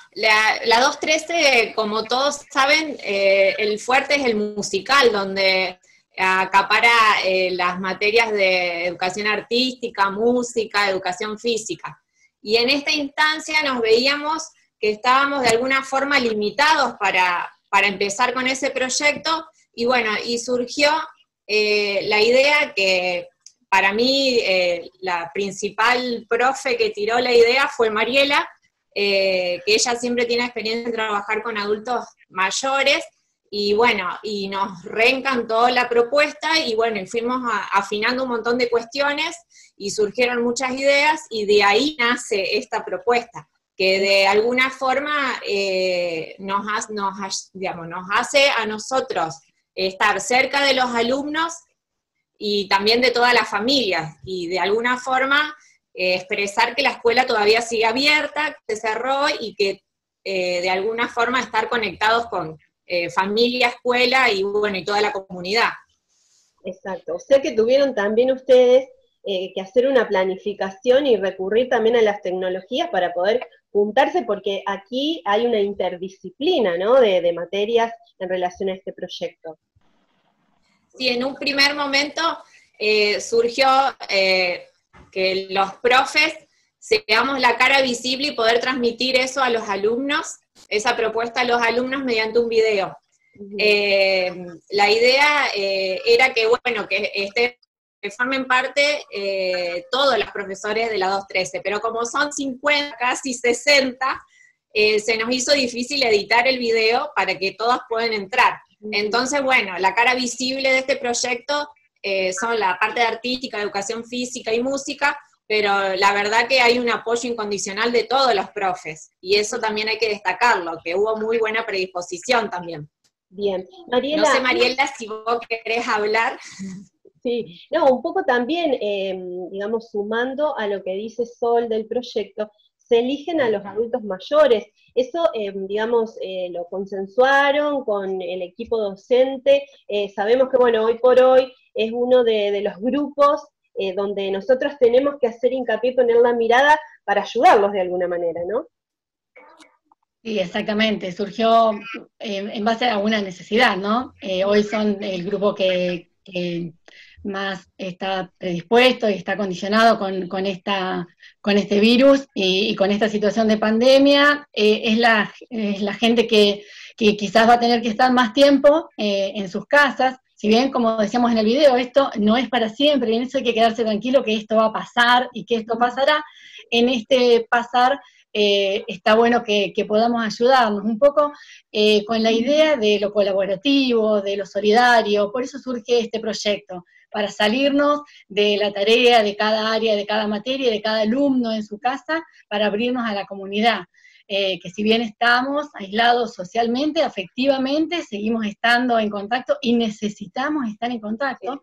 la 213, como todos saben, el fuerte es el musical, donde acapara las materias de educación artística, música, educación física. Y en esta instancia nos veíamos que estábamos de alguna forma limitados para empezar con ese proyecto, y bueno, y surgió la idea que para mí la principal profe que tiró la idea fue Mariela, que ella siempre tiene experiencia en trabajar con adultos mayores, y bueno, y nos reencantó la propuesta, y bueno, y fuimos afinando un montón de cuestiones, y surgieron muchas ideas, y de ahí nace esta propuesta, que de alguna forma nos hace a nosotros estar cerca de los alumnos, y también de todas las familias, y de alguna forma expresar que la escuela todavía sigue abierta, que se cerró, y que de alguna forma estar conectados con familia, escuela, y bueno, y toda la comunidad. Exacto, o sea que tuvieron también ustedes que hacer una planificación y recurrir también a las tecnologías para poder juntarse, porque aquí hay una interdisciplina, ¿no?, de materias en relación a este proyecto. Sí, en un primer momento surgió que los profes seamos la cara visible y poder transmitir eso a los alumnos, esa propuesta a los alumnos mediante un video. La idea era que, bueno, que formen parte todos los profesores de la 213, pero como son 50, casi 60, se nos hizo difícil editar el video para que todos puedan entrar. Entonces, bueno, la cara visible de este proyecto son la parte de artística, educación física y música, pero la verdad que hay un apoyo incondicional de todos los profes, y eso también hay que destacarlo, que hubo muy buena predisposición también. Bien, Mariela. No sé, Mariela, si vos querés hablar. Sí, no, un poco también, digamos, sumando a lo que dice Sol del proyecto, se eligen a los adultos mayores. Eso, digamos, lo consensuaron con el equipo docente. Sabemos que, bueno, hoy por hoy es uno de los grupos donde nosotros tenemos que hacer hincapié, poner la mirada para ayudarlos de alguna manera, ¿no? Sí, exactamente. Surgió en base a una necesidad, ¿no? Hoy son el grupo que más está predispuesto y está condicionado con este virus y con esta situación de pandemia. Es la gente que quizás va a tener que estar más tiempo en sus casas. Si bien, como decíamos en el video, esto no es para siempre, y en eso hay que quedarse tranquilo que esto va a pasar y que esto pasará. En este pasar está bueno que podamos ayudarnos un poco con la idea de lo colaborativo, de lo solidario. Por eso surge este proyecto, para salirnos de la tarea de cada área, de cada materia, de cada alumno en su casa, para abrirnos a la comunidad. Que si bien estamos aislados socialmente, afectivamente, seguimos estando en contacto y necesitamos estar en contacto.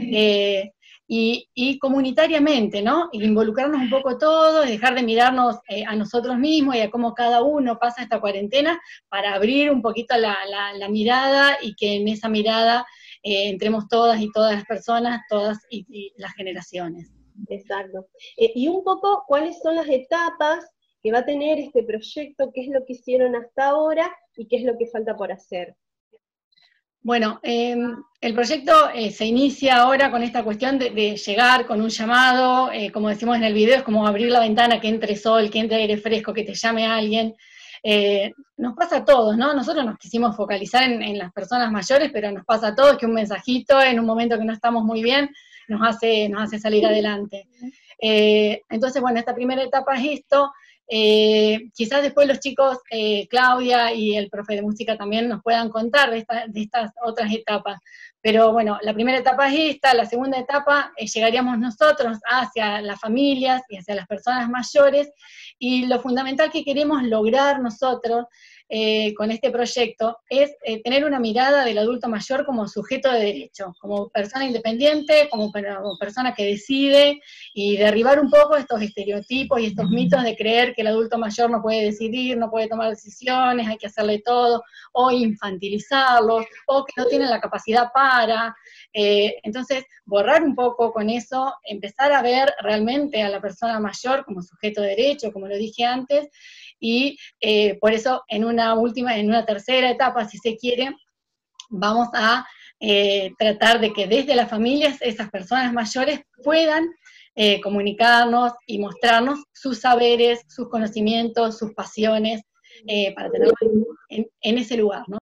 Y comunitariamente, ¿no? Involucrarnos un poco todos, dejar de mirarnos a nosotros mismos y a cómo cada uno pasa esta cuarentena, para abrir un poquito la mirada, y que en esa mirada entremos todas y todas las personas, todas y las generaciones. Exacto. Y un poco, ¿cuáles son las etapas que va a tener este proyecto? ¿Qué es lo que hicieron hasta ahora y qué es lo que falta por hacer? Bueno, el proyecto se inicia ahora con esta cuestión de llegar con un llamado, como decimos en el video, es como abrir la ventana, que entre sol, que entre aire fresco, que te llame alguien. Nos pasa a todos, ¿no? Nosotros nos quisimos focalizar en las personas mayores, pero nos pasa a todos que un mensajito en un momento que no estamos muy bien nos hace salir adelante. Entonces, bueno, esta primera etapa es esto. Quizás después los chicos, Claudia y el profe de música también nos puedan contar de estas otras etapas, pero bueno, la primera etapa es esta. La segunda etapa llegaríamos nosotros hacia las familias y hacia las personas mayores, y lo fundamental que queremos lograr nosotros con este proyecto es tener una mirada del adulto mayor como sujeto de derecho, como persona independiente, como persona que decide, y derribar un poco estos estereotipos y estos mitos de creer que el adulto mayor no puede decidir, no puede tomar decisiones, hay que hacerle todo, o infantilizarlos, o que no tienen la capacidad para. Entonces, borrar un poco con eso, empezar a ver realmente a la persona mayor como sujeto de derecho, como lo dije antes, y por eso en una tercera etapa, si se quiere, vamos a tratar de que desde las familias esas personas mayores puedan comunicarnos y mostrarnos sus saberes, sus conocimientos, sus pasiones, para tenerlos en ese lugar, ¿no?